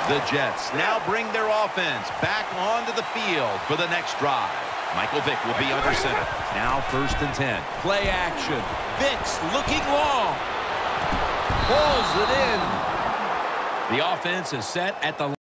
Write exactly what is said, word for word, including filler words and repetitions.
The Jets now bring their offense back onto the field for the next drive. Michael Vick will be under center. Now first and ten. Play action. Vick's looking long. Pulls it in. The offense is set at the